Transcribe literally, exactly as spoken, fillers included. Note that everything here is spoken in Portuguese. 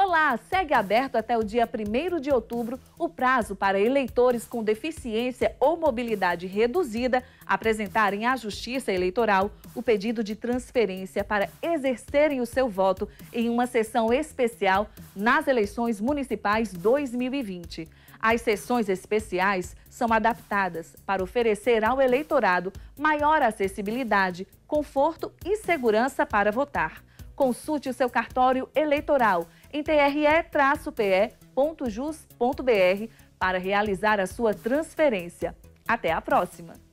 Olá, segue aberto até o dia primeiro de outubro o prazo para eleitores com deficiência ou mobilidade reduzida apresentarem à Justiça Eleitoral o pedido de transferência para exercerem o seu voto em uma sessão especial nas eleições municipais dois mil e vinte. As sessões especiais são adaptadas para oferecer ao eleitorado maior acessibilidade, conforto e segurança para votar. Consulte o seu cartório eleitoral em t r e traço p e ponto jus ponto b r para realizar a sua transferência. Até a próxima!